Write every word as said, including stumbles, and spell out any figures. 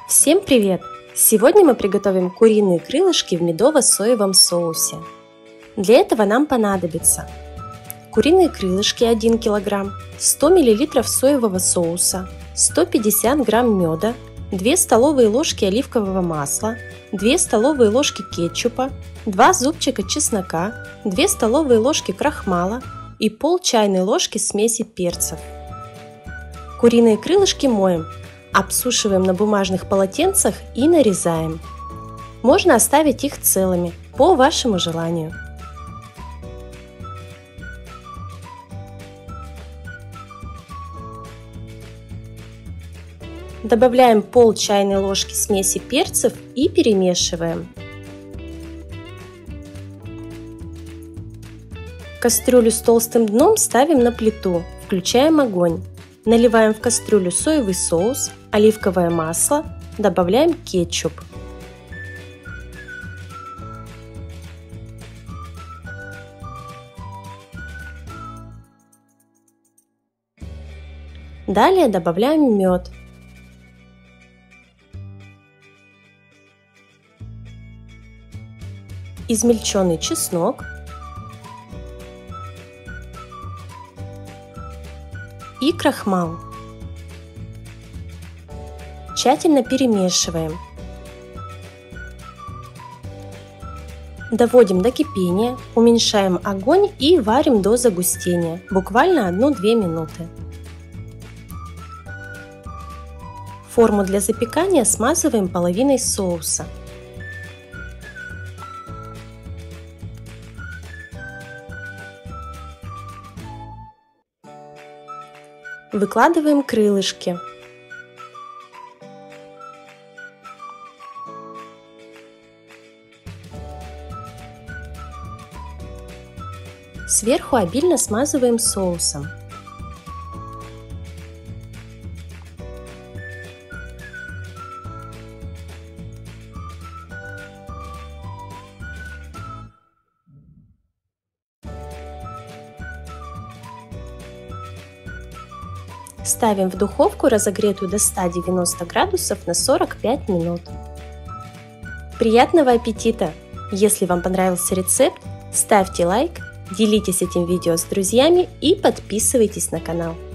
Всем привет! Сегодня мы приготовим куриные крылышки в медово-соевом соусе. Для этого нам понадобится куриные крылышки один килограмм, сто миллилитров соевого соуса, сто пятьдесят грамм меда, две столовые ложки оливкового масла, две столовые ложки кетчупа, два зубчика чеснока, две столовые ложки крахмала и пол чайной ложки смеси перцев. Куриные крылышки моем, обсушиваем на бумажных полотенцах и нарезаем. Можно оставить их целыми, по вашему желанию. Добавляем пол чайной ложки смеси перцев и перемешиваем. Кастрюлю с толстым дном ставим на плиту, включаем огонь. Наливаем в кастрюлю соевый соус, оливковое масло, добавляем кетчуп. Далее добавляем мед. Измельченный чеснок и крахмал. Тщательно перемешиваем. Доводим до кипения, уменьшаем огонь и варим до загустения, буквально одну-две минуты. Форму для запекания смазываем половиной соуса. Выкладываем крылышки. Сверху обильно смазываем соусом. Ставим в духовку, разогретую до ста девяноста градусов, на сорок пять минут. Приятного аппетита! Если вам понравился рецепт, ставьте лайк, делитесь этим видео с друзьями и подписывайтесь на канал.